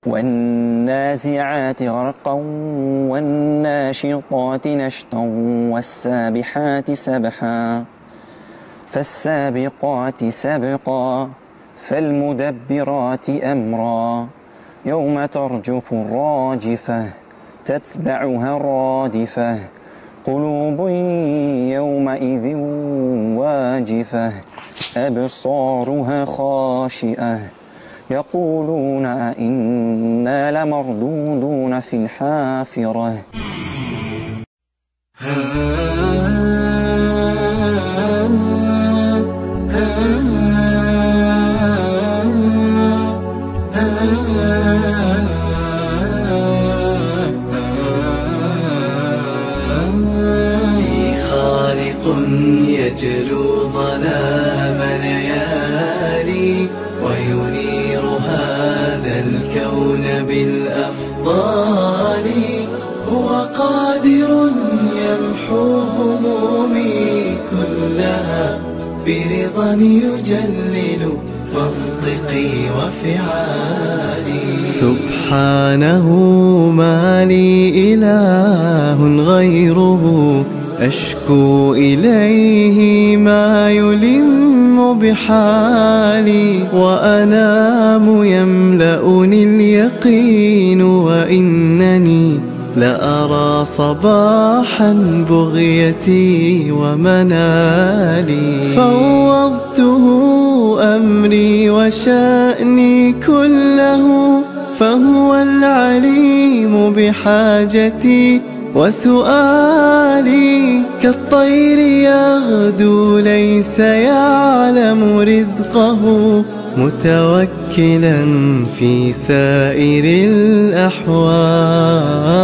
والنازعات غرقا والناشطات نشطا والسابحات سبحا فالسابقات سبقا فالمدبرات أمرا يوم ترجف الراجفة تتبعها الرادفة قلوب يومئذ واجفة أبصارها خاشئة يقولون أئنا لمردودون في الحافرة. لي خالق يجلو ظلام ليالي وينير هذا الكون بالأفضال. هو قادر يمحو همومي كلها برضا يجلل منطقي وفعالي. سبحانه ما لي إله غيره أشكو إليه ما يلم بحالي. وأنام يملأني اليقين وإنني لأرى صباحا بغيتي ومنالي. فوضته أمري وشأني كله فهو العليم بحاجتي وسؤالي. كالطير يغدو ليس يعلم رزقه متوكلا في سائر الأحوال.